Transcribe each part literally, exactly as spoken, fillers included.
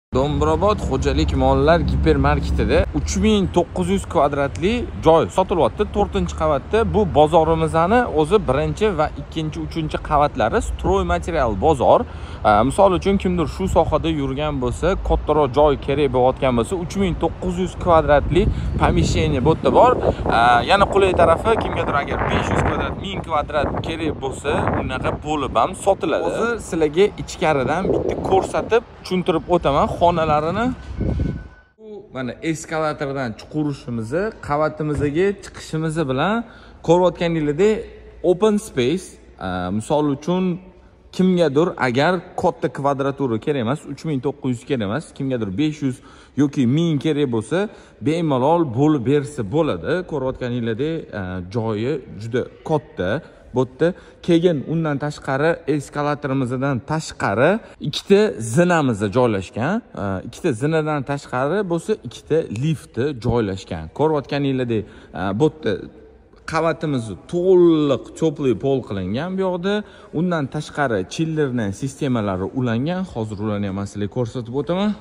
Do'mbrobod xo'jalik mollar gipermarketida uch ming to'qqiz yuz kvadratli joy sotilyapti. to'rtinchi qavatda. Bu bozorimizning o'zi birinchi va ikkinchi, uchinchi qavatlari stroy material bozor. Misol uchun kimdir shu sohada yurgan bo'lsa, kattaroq joy kerak bo'layotgan bo'lsa, uch ming to'qqiz yuz kvadratli помещение bu yerda bor. Yana qulay tarafi kimgadir agar besh yuz kvadrat, ming kvadrat kerak bo'lsa, unaqa bo'lib ham sotiladi. Hozir sizlarga ichkaridan bitta ko'rsatib tushuntirib o'taman. Xonalarini bu mana eskalatordan chiqarishimizni, qavatimizga chiqishimiz bilan ko'rayotganingizdek open space, misol uchun kimgadir agar katta kvadratura kerak emas, uch ming to'qqiz yuz kerak emas, kimgadir besh yuz yoki ming kerak bo'lsa, bemalol bo'lib bersa bo'ladi. Ko'rayotganingizdek joyi juda katta. Bu yerda keyin undan tashqari eskalatorımizdan tashqari ikkita zinamiz joylashgan. Ikkita zinadan tashqari bo'lsa ikkita lifti joylashgan. Ko'rayotganingizdek bu yerda qavatimiz to'liq cho'pli pol qilingan bu yoqda. Undan tashqari chillerning sistemalari ulangan. Hozir ularni ham sizlarga ko'rsatib o'taman.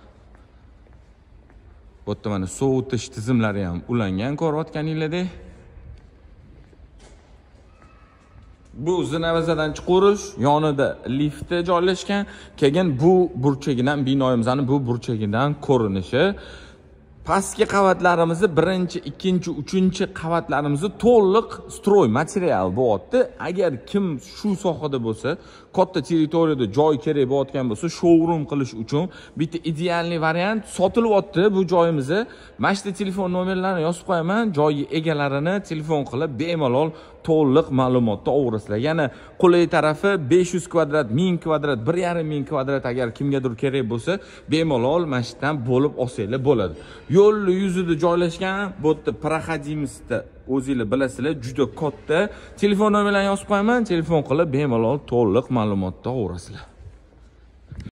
Bu yerda mana sovutish tizimlari ham ulangan ko'rayotganingizdek. Bu zinavizadan chiqarish, yonida lifti joylashgan. Keyin bu burchagidan binoyimizning bu burchagidan ko'rinishi. Pastki qavatlarimizni birinchi, ikkinchi, uchinchi qavatlarimizni to'liq stroy material bo'lyapti. Agar kim shu sohada bo'lsa, katta territoriyada joy kerak bo'layotgan bo'lsa, showroom qilish uchun bitta idealniy variant sotilyapti bu joyimizni. Mana shu telefon nomerlarini yozib qo'yaman. Joyi egalarini telefon qilib bemalol to'liq ma'lumotni olasizlar. Yana qulay tarafi besh yuz kvadrat, ming kvadrat, bir yarim ming kvadrat agar kimgadir kerak bo'lsa, bemalol mana shu yerdan bo'lib olsanglar bo'ladi. Yo'l yuzida joylashgan, bu yerda proxodimizda o'zingizlar bilasizlar, juda katta. Telefon nomerlarini yozib qo'yaman, telefon qilib bemalol to'liq ma'lumotni olasizlar.